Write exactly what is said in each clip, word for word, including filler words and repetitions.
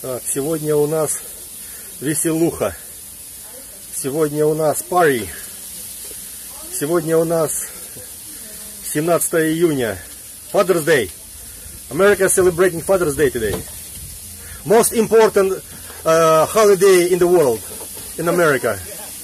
Так, сегодня у нас веселуха. Сегодня у нас пари. Сегодня у нас семнадцатое июня. Father's Day. America is celebrating Father's Day today. Most important uh, holiday in the world, in America.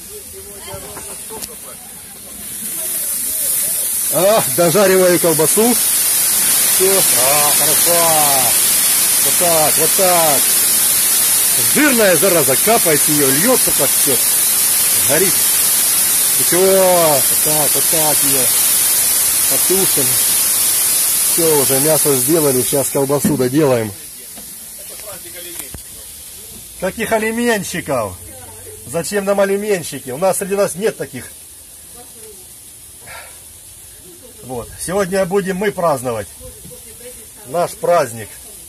А, дожариваю колбасу. Все. А, хорошо. Вот так, вот так. Жирная зараза, капает ее, льется так все. Горит. Ничего, вот так, вот так ее. Потушим. Все, уже мясо сделали, сейчас колбасу доделаем. Каких алименщиков? Зачем нам алименщики? У нас среди нас нет таких. Вот. Сегодня будем мы праздновать. Наш праздник.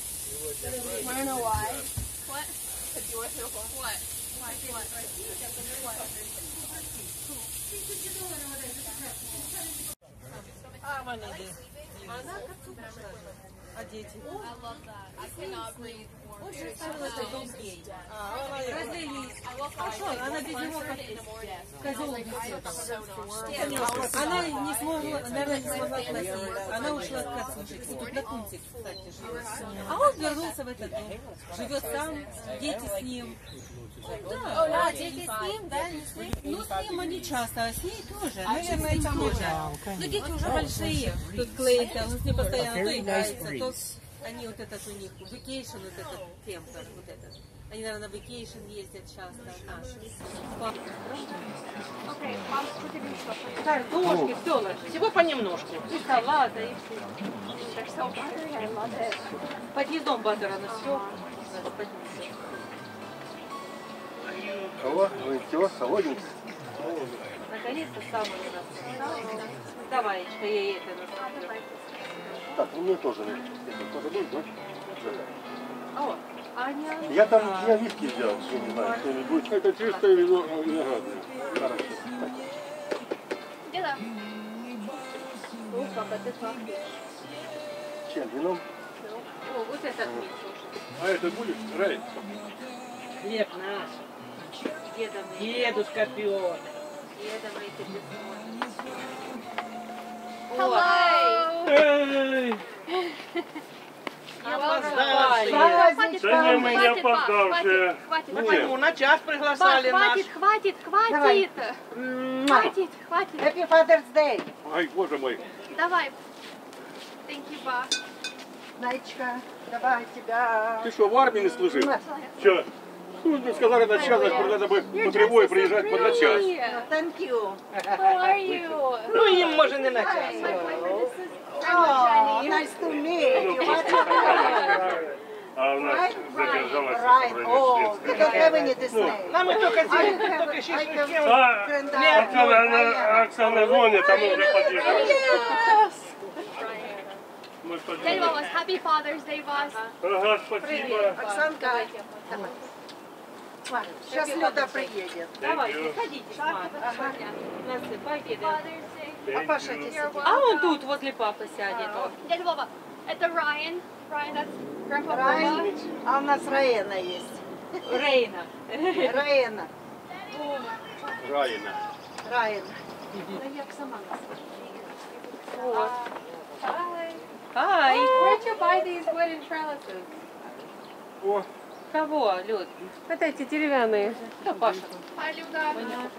А дети? Он же ставил это дом гей. Разлились. А что, она без него как козел без Она не смогла, наверное, не смогла платить. Она ушла к отцу жить. Тут на Кунте, кстати, живет. А он вернулся в этот дом. Живет сам, дети с ним. Да, а, дети с ним, да, не с ним? Ну, с ним они часто, а с ней тоже. Наверное, там тоже. Но дети уже большие. Тут клеится, он с ним постоянно то играется, то... Они вот этот у них, vacation, вот этот темпер, вот этот. Они, наверное, на vacation ездят часто. Окей, мам, что тебе еще? Так, ложки, все ложи. Всего понемножку. И салата, и все. Подъездом баттера на все. Кого? Вы все, холодненько? Наконец-то самое у нас. Давай, что я ей это насмотрю. Так, ну мне тоже. Тоже будет, да? О, Аня. Я там, я виски взял, что не знаю, что-нибудь. Это чистое вино виноградное. Хорошо. Деда. О, папа, ты пахнешь. Чем? Вином? О, вот этот мне тоже. А это будешь? Рай? Хлеб наш. Деда мы. Дедушка пьет. Деда мы тебе Hello. Эй! Опоздали. Да не, мы не опоздавшие. Хватит, Ну, хватит. на час приглашали нас. Хватит, хватит, хватит. Хватит, хватит. Happy Father's Day. Ай, боже мой. Давай. Thank you, ба. Наечка, давай тебя. Ты что, в армии не служил? Че? Ну, сказали на час, значит, надо бы по прямой приезжать под на час. Thank you. How are you? Ну, им можно не на час. My boyfriend, this is Oh, Jenny. nice to meet you. А у нас задержалась Right. Oh, you don't have any this name. Нам мы только I have, А, Оксана, Оксана звонит, а мы уже подъехали. Yes. Мы Дядя подъехали. Вова, Happy Father's Day, вас. Ага, спасибо. Оксанка, сейчас Люда приедет. Давайте, ходите. Насыпайте, да. Father's Day. А Паша здесь You're сидит. welcome. он тут возле папы сядет. Дядя Вова, это Ryan. Ryan, that's Grandpa Райан, Вова. а у нас Раена есть. Рейна. Раена. Раина. Раена. Я сама Вот. Hi. Ай. Where'd you buy these wooden trellises? О, Кого, Люд? Вот эти деревянные. Кто, Паша? Hi, Luda.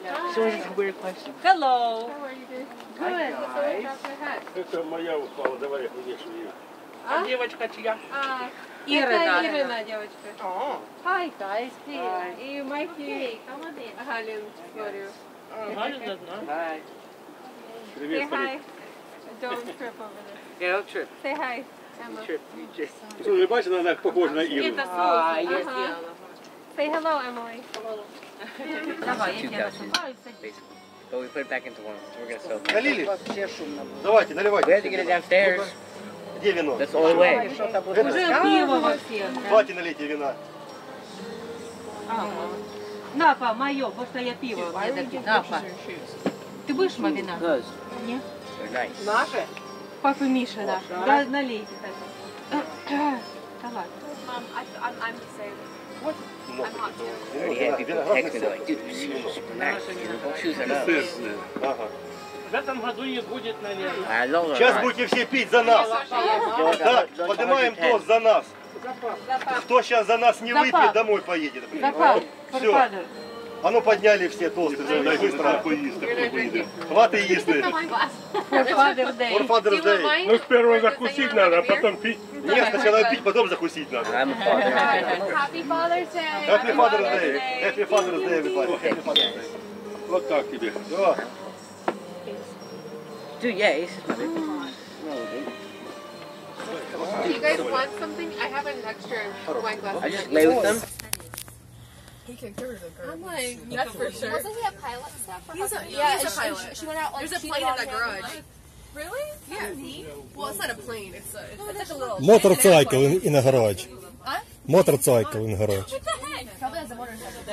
Hello. How are you doing? Good. Drop your hat. это моя упала, давай я повешу ее. А? Девочка чья? А, Ирина. Ирина, девочка. О, Hi, guys. Привет. И Майки. Галин, говорю. Галина знаю. Say Привет, hi. Don't trip over there. Я вообще. Say hi, Emma. Слушай, бачиш, она похожа на Иру. Это сложно. я сделала. Say hello, Emily. Давай, я Two тебя couches, basically. But we put it back into one, so we're gonna sell it. Налили? вообще шумно было. Давайте, We have to get наливайте. it downstairs. Где вино? That's the only way. Уже пиво во всех. Давайте налейте вина. На, па, мое, потому что я пиво. На, па. Ты будешь мавина? Those. Нет. They're nice. Наши? Папа Миша, да. Да, налейте. Да ладно. Um, I, I'm, I'm the same. Вот. I'm hot too. I already had people text me, they're like, dude, your shoes are super nice. You know, those shoes are nice. Естественно. Ага. В этом году не будет, наверное. I love them. Сейчас будете все пить за нас. Да, поднимаем тост за нас. Кто сейчас за нас не выпьет, домой поедет. Все. А ну подняли все тосты. Быстро. Хватит їсти. For Father's Day. For Father's Day. Ну, сперва закусить надо, а потом пить. Нет, сначала пить, потом закусить надо. I'm a father. Happy Father's Day. Happy Father's Day. Happy Father's Day, everybody. Happy Father's Day. Вот так тебе. Все. Dude, yeah, it's just my big one. Do you guys want something? I have an extra wine glass. I just lay with them. I'm like, that's for sure. Wasn't he a pilot stuff? He's a, yeah, he's a pilot. She, she went out like There's a plane in the garage. Really? Yeah. Well, it's not a plane. It's a, it's like a little. Motorcycle in, in a garage. Huh? Motorcycle in a garage. What the heck? Probably has a motorcycle.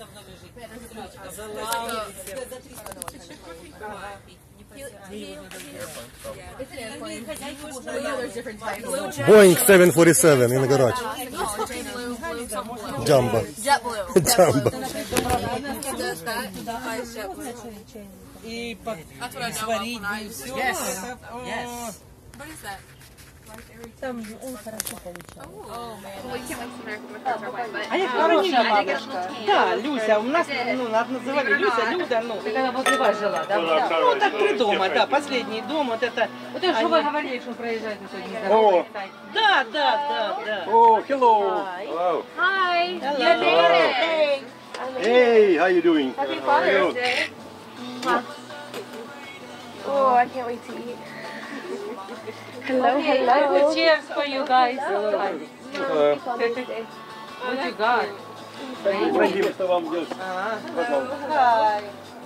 Boeing seven forty-seven in the garage. Jumbo. JetBlue. Jumbo. That's what I know of when I used to. Yes. Yes. What is that? Там он хорошо получал. Oh man. Well, we can't wait to American because our white, but А я Хорошая бабушка. Да, Люся, у нас, ну, нас называли Люся, Люда, ну. Ты когда возле вас жила, да? Ну, так три дома, да, последний дом, вот это. Вот это, что вы говорили, что проезжаете сегодня. О, Да, да, да, да. oh, hello. Hello. hi. Hello. You made it. Hey, how you doing? Happy Father's Day. Oh, I can't wait to eat. Hello, hello. Cheers for you guys. What you got? Дорогим, что вам делать? Hi.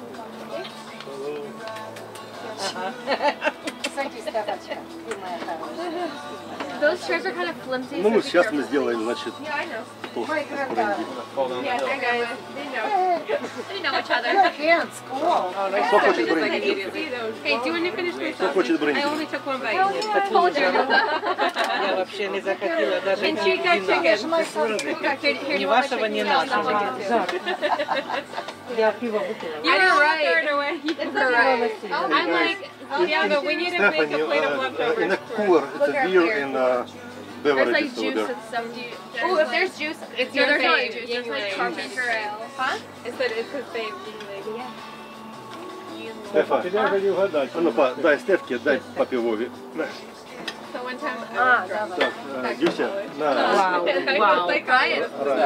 Those chairs are kind of flimsy. Ну, so be сейчас мы careful. сделаем, значит, Yeah, I know. тост. Yeah, hi guys. They know. They know each other. Кто хочет бренди? Hey, do you want to finish my Кто sausage? хочет бренди? I only took one bite. Hold your Я вообще не захотела даже And she got вина. chicken. Here, here, Ни you want вашего, my ни chicken? Yeah, нашего. I'll take it too. Я пиво выпила. You were right. It's alright. I'm like, yeah, but we need to make Stephanie, a plate of uh, leftovers. in a cooler, it's a beer and uh, There's like beverages over juice there. and stuff. Oh, if there's juice, it's your there's not fave. juice, There's there's like like carpenter ale. Huh? It said it's his fave. Yeah. Стефа, Тебя уже не угадать. а ну по, дай Стефке, дай по пивове. So one time, Ah, Так, э, Дюся, на. Вау, I вау. was like, Ryan.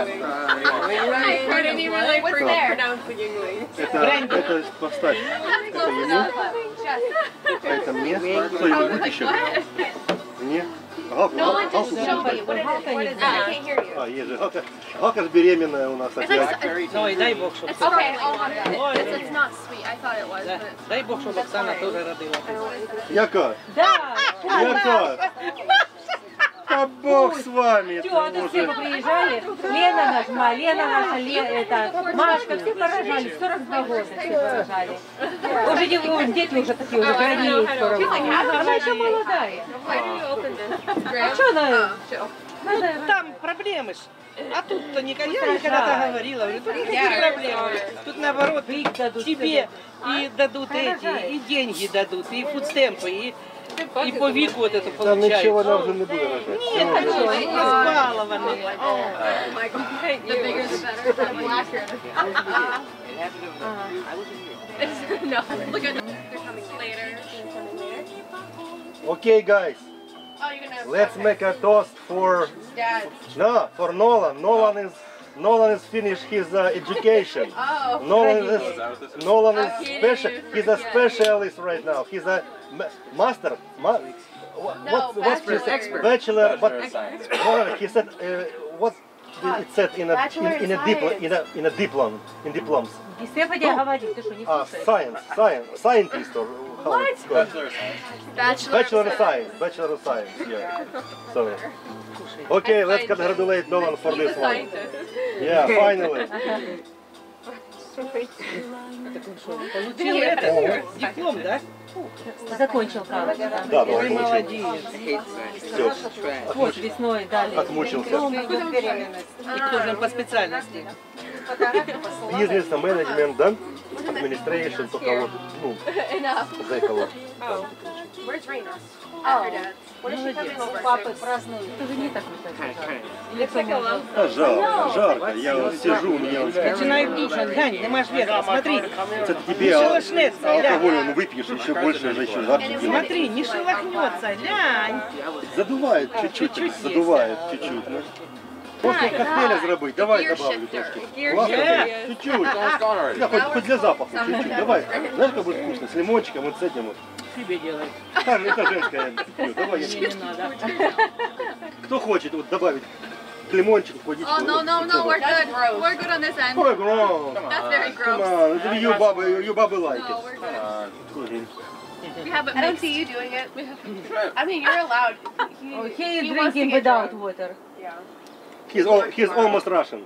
I couldn't even like What's pro- there? pronounce the English. Это, это поставь. Это ему, а это мне. Кто-нибудь еще? Мне? Галка, No one Галку just show будешь? me. What is it? What is it? I can't hear you. А, есть же. Галка, Галка ж беременная у нас It's like, опять. Ну и дай Бог, чтобы... it's okay, I'll have it. It's, it's not sweet. I thought it was, Да. but Дай Бог, чтобы Оксана тоже родила. Яка? Да. Яка? А Бог с вами. Все, а тут все приезжали. Лена наша, Лена наша, Лена, это, Машка, все поражали, сорок два года все поражали. Уже не- дети уже такие, уже границы скоро. Она еще молодая. Why did you open this? А что она? Ну, там проблемы ж. А тут-то никогда, я ей когда-то говорила, говорю, тут никаких проблем. Тут наоборот, тебе и дадут эти, и деньги дадут, и фудстемпы, и, и по веку вот это Там ничего получается. она уже не будет рожать. Нет, а что, избалованные. Oh my god. The bigger the better. The blacker. No. Look at them. They're coming later. Okay, guys, oh, you're gonna. let's make a toast for Dad. no for Nolan. Nolan is Nolan is finished his uh, education. Oh. Nolan is Nolan is special. He's a specialist right now. He's a ma- master. Ma- what, No, what's what's bachelor. his Expert. bachelor? But no, no, he said uh, what did it said in a Bachelor in, in a in diploma science. in a in a diploma in diplomas. И Стефания говорит, ты что, не Uh, слушаешь? science, science, scientist or how it's called. Bachelor. Bachelor of Science, Bachelor of Science, yeah. So, okay, let's congratulate Nolan for this one. Yeah, finally. Получил это, диплом, да? Закончил колледж. Да, Ты ну, молодец. все, Вот весной дали. отмучился. Диплом, идет беременность. И кто же по специальности? Бизнес-менеджмент, да? Administration, только вот, ну, зайкало. Where's Raina? After dad. What is she coming У over? папы празднуют. Это же не так высоко. Или кто-то. А, жарко, жарко. Я вот сижу, у меня вот... Начинай кушать. Глянь, ты можешь вверх, смотри. Это тебе Не а, шелохнется, а глянь. алкоголь он выпьешь, еще больше же еще жарче делает. Смотри, не шелохнется, глянь. Задувает чуть-чуть, задувает чуть-чуть. ну. Можно коктейля зробить, давай добавлю трошки. Ладно? Чуть-чуть. Я хоть, хоть для запаха, чуть-чуть. Давай. Знаешь, как будет вкусно? С лимончиком, вот с этим вот. Себе делай. А, это женская. Давай я Не надо. Кто хочет вот добавить к лимончику, к водичку? Oh, no, no, no, we're good. We're good on this end. Ой, gross. That's very Come gross. on, you baba, you baba like No, it. we're Ah, good. We have it I don't mixed. see you doing it. I mean, you're allowed. He, Oh, he is he wants to drinking get without drunk. water. Yeah. He's, al he's almost Russian.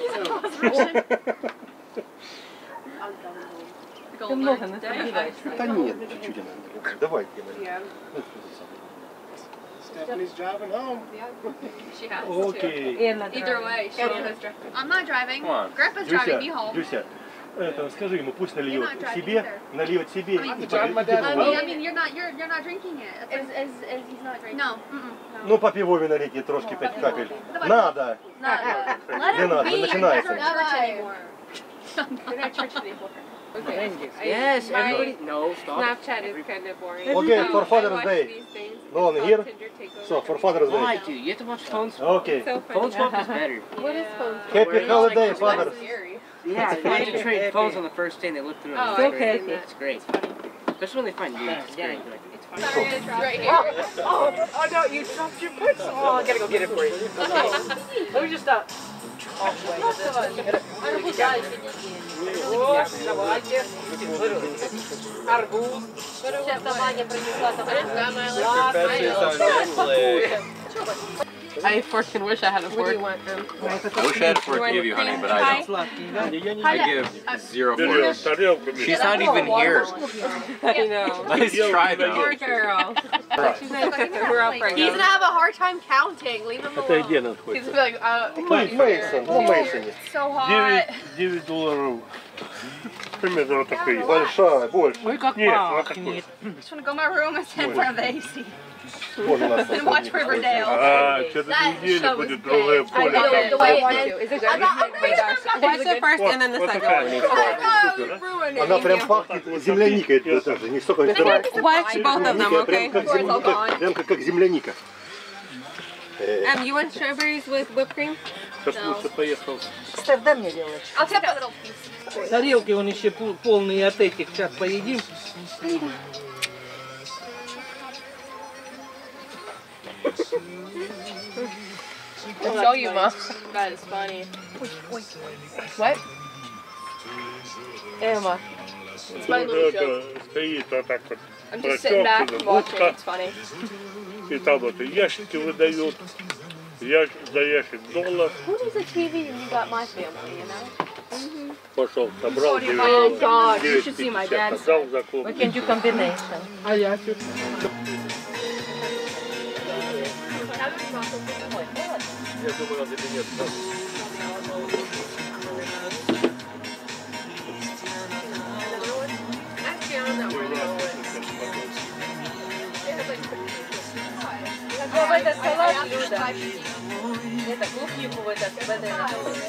Ты много насладишься. Да нет, чуть-чуть она. Давай, Yeah. Stephanie's driving home. She has. окей. Эрна Either драйв. way, she Everyone's is. driving. I'm not driving. Grandpa's driving me home. Люся, это, скажи ему, пусть You're нальет not driving себе, either. нальет себе и I mean, подойдет drive my к dad I Вове. mean, I mean, you're not, you're, you're not drinking it. Is, is, is he's not drinking? No. Mm-mm. Ну, попей Вове налейте трошки пять капель. Надо. Not Let Не him надо, be. You're начинается. not church anymore. You're not church anymore. Yes, everybody. No, stop. Snapchat is kind of boring. Okay, for I Father's watch Day. these things. No one It's here? called Tinder Takeover. So, for Father's Why, Day. dude? You have to watch phone swap. Okay. So Phone funny. swap is better. What is phone Happy holiday, Father. Scary. Yeah, you have to trade phones on the first day and they look through it. Oh, It's I've great. seen that. It's great. Especially when they find dudes. It's great. Right here. Oh, oh no, you dropped your purse. Oh, I gotta go get it for you. Okay. Let me just stop. Вот, давайте. Арбуз. Сейчас Ваня принесла I fucking wish I had a fork. I wish I had a fork to give you, honey, but I don't. Сладкий, да? I give zero Берет forks. тарелку. She's not even here. I know. Nice try, though. Poor girl. She's not, we're all He's pregnant. gonna have a hard time counting. Leave him Это alone. где He's находится? gonna be like, uh, Мейсон, ну Мейсоне. so hot. девять долларов. Примерно вот такой. Большая, больше. Ой, как Нет, вот пахнет. Just want to go to my room and sit in front of the A C Тоже у нас and watch Riverdale. А через неделю будет другое поле. know, там. the way I it do. Is it I good? got- I'm pretty sure it's Watch the first and then the Вот second такая. one. Oh, Она прям пахнет земляникой, это тоже, не столько это Watch both of them, земляника, прям okay? как, зем- как, прям как, как земляника. Um, you want strawberries with whipped cream? Сейчас лучше поехал. Стеф, дай мне делать. I'll take that little piece. Тарелки он еще пол- полные от этих. Сейчас поедим. I'll show you, Ma. That is funny. What? Emma. It's my Вот little joke. это стоит вот так вот. I'm just sitting back and watching. It's funny. И там вот ящики выдают. Ящик за ящик доллар. Who needs a T V when you got my family, you know? Пошел, собрал Oh девять God, you should see my пятьдесят, dad's. отдал за клуб. We can do combination. А я тут. Я думаю, надо или нет. Ну, в этот салат Люда. Это клубнику в этот, в этот.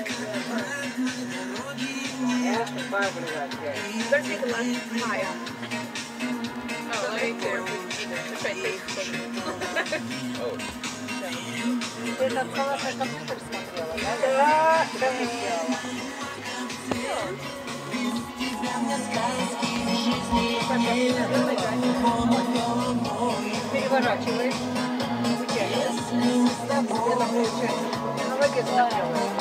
Better take the left higher. Oh, let me pour. Just try to taste it. Ты этот салат на компьютер смотрела, да? Да, да, не сделала. Переворачиваешь. Вытягиваешь. Это получается. Молодец, так делаешь.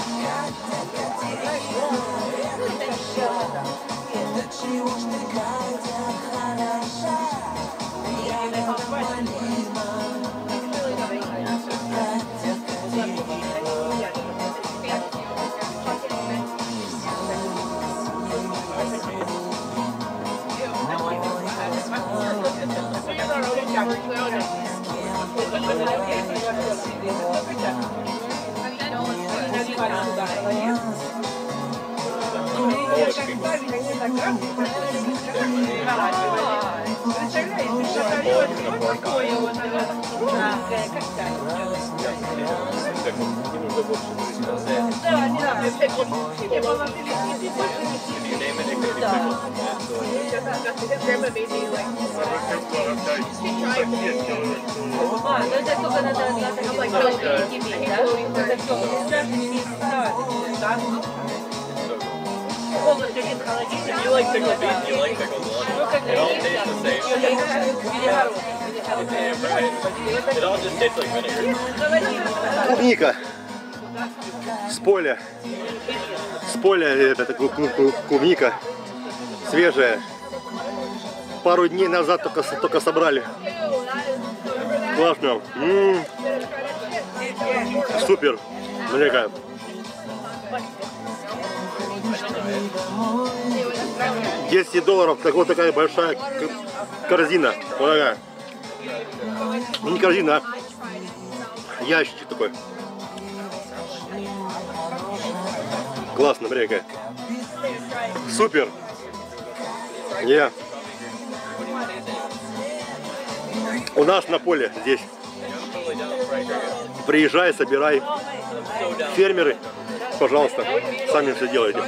You like pickled beans, you like pickled lunch. It all tastes the same. It all just tastes like vinegar. Клубника. С поля. С поля это клубника. Свежая. Пару дней назад только, только собрали. Классно. М-м-м. Супер. Млека. десять долларов, так вот такая большая корзина. Вот такая. Ну, не корзина, а ящичек такой. Классно, мрека. Супер. Yeah. У нас на поле здесь. Приезжай, собирай. Фермеры, пожалуйста, сами все делайте.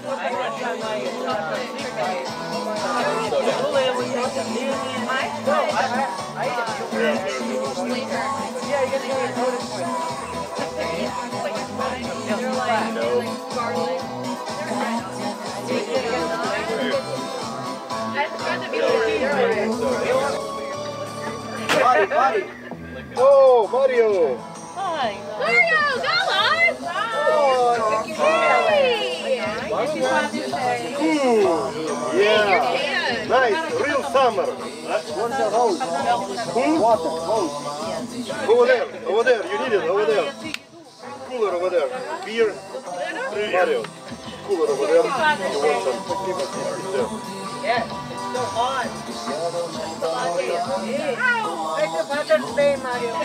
О, Марио! Mario, go on! Oh, hey! Mm, yeah, nice, real summer. What's the house? Hmm? Water, house. Over there, over there, you need it, over there. Cooler over there. Beer, Mario. Cooler over there. You want some? Yeah, it's so hot. It's a Father's Day, Mario.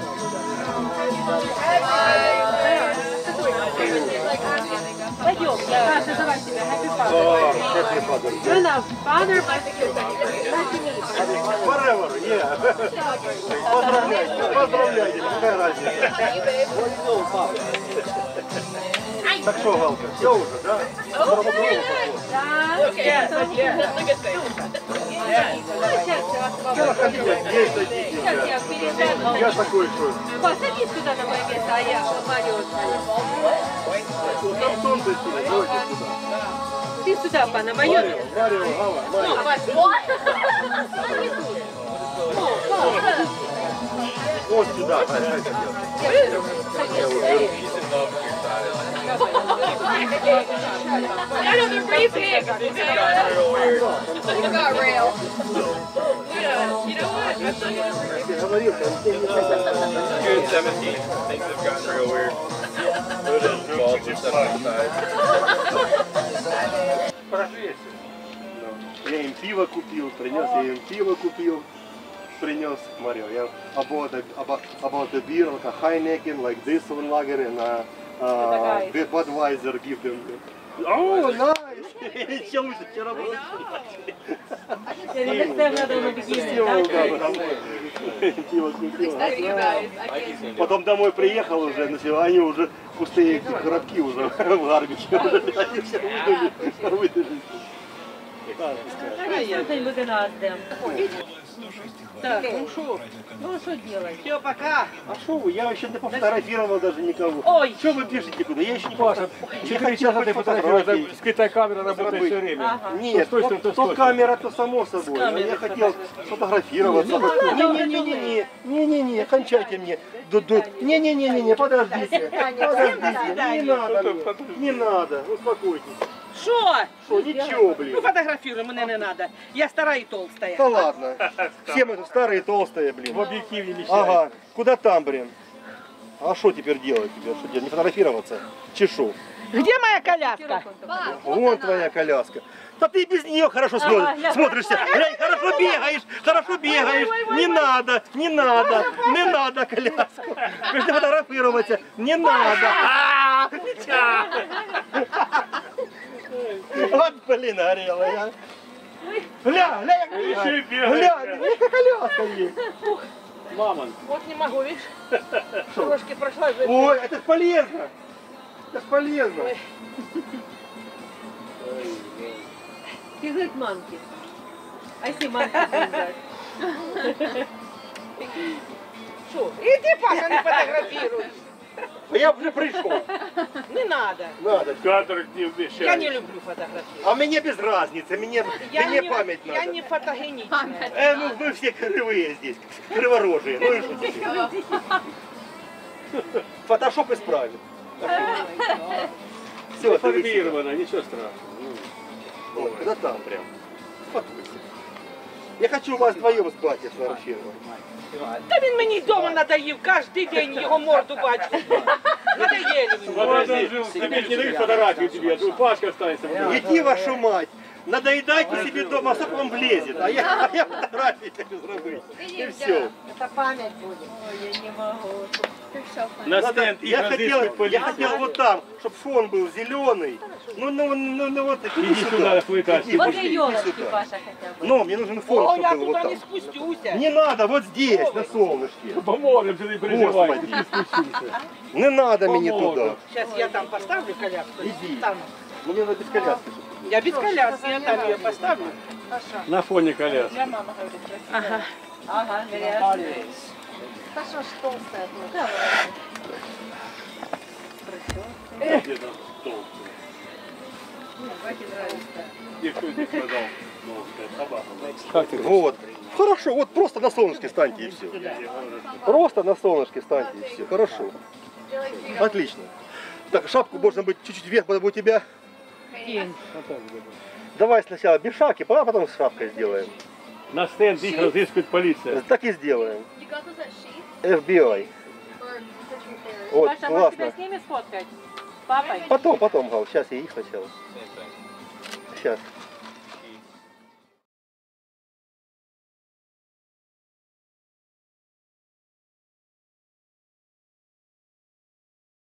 Пойдем, я называю тебя Happy Father. Рена, Father, Forever, yeah. Поздравляйте, поздравляйте, какая разница. Так что, Галка, все уже, да? Да. Сейчас я пересяду. Я такой, что... Садись сюда на мое место, а я Марио. Картон зайти, давайте сюда. Ты сюда, па, на мое место. Марио, Гала, Марио. Вот сюда. I know they're pretty big. You got rail. Yeah, you know what? June seventeenth, things have gotten real weird. twelve to seventy-five. Я им пиво купил, принес, я им пиво купил, принес, Марио. Я about the, about, about the beer, like a Heineken, like this one lager, and uh, uh, Budweiser give them. Oh, nice! Еще лучше, вчера было. Пиво купил. Потом домой приехал уже, но они уже пустые коробки уже в гарбиче. Они все выдали. Так, ну что? Ну что делать? Все, пока. А что вы? Я еще не пофотографировал даже никого. Ой! Что вы пишете куда? Я еще не Паша, четыре часа ты фотографируешь, скрытая камера работает все время. Ага. Нет, То то, стой, стой, то стой. камера, то само собой. Но я хотел сфотографироваться. Не-не-не-не, не-не-не, кончайте мне. Не-не-не-не, подождите. Подождите, не надо, не надо, успокойтесь. Что? Что, ничего, блин. Ну фотографируй, мне не надо. Я старая и толстая. Да ладно. Все мы тут старые и толстые, блин. В объективе не Ага, куда там, блин? А что теперь делать тебе? Что делать? Не фотографироваться? Чешу. Где моя коляска? Вон твоя коляска. Да ты без нее хорошо смотришь, смотришься. Глянь, хорошо бегаешь, хорошо бегаешь. Не надо, не надо, не надо коляску. Пришли фотографироваться. Не надо. А, Митя! Вот, блин, горелая. Гля, гля, как Еще и бегает. бегает. Гля, какая коляска есть. Мамон. Вот не могу, видишь? Трошки прошла. Ой, это ж полезно. Это ж полезно. Фигурит мамки. А если мамки будет? Что? Иди, Паша, не фотографируй. А я уже пришел. Не надо. Надо. Кадр не вмещает. Я не люблю фотографировать. А мне без разницы, мне, Я мне не, память я надо. не фотогеничная. Э, ну вы все кривые здесь, криворожие. Ну и что теперь? Фотошоп исправит. Все, Фарбировано, ничего страшного. Вот, да там прям. Фотойся. Я хочу вас вдвоем с батей сфотографировать. Та він мені вдома надоїв, кожен день його морду бачу. Надоели вы. Подожди, тебе не дают фотографию тебе, а Пашка останется. Иди, вашу мать. Надоедайте себе дома, а сколько вам влезет. А я, а я фотографии хочу сделать. И все. Это память будет. Ой, я не могу. На Надо- стенд их я, хотел, разыскивать я полиция. хотел вот там, чтобы фон был зеленый. Ну, ну, ну, ну вот иди, Иди сюда, хуета. Иди, Вот пошли, и иди елочки, сюда. Паша, хотя бы. Но мне нужен фон, О, чтобы я был вот туда там. не спустюся. Не надо, вот здесь, на солнышке. Поможем, ты не переживай. Господи. Ты не спустился. Не надо мне Поможем. туда. Сейчас я там поставлю коляску. Иди. Там. Мне надо без коляски. чтобы- Я без коляски, я там ее поставлю. На фоне коляски. Ага. Ага, горячая. Паша ж толстая. Давай. Где там толстый? Где кто здесь сказал? Толстая собака. Как ты? Вот. Хорошо, вот просто на солнышке станьте и все. Просто на солнышке станьте и все. Хорошо. Отлично. Так, шапку можно быть чуть-чуть вверх, потому у тебя. Давай сначала без шапки, а потом с шапкой сделаем. На стенд их разыскивает полиция. Так и сделаем. You got those at Sheep эф би ай. or Searching Fair? Вот, Паша, может тебя классно. с ними сфоткать? С папой? Потом, потом, Гал, сейчас я их сначала. Сейчас.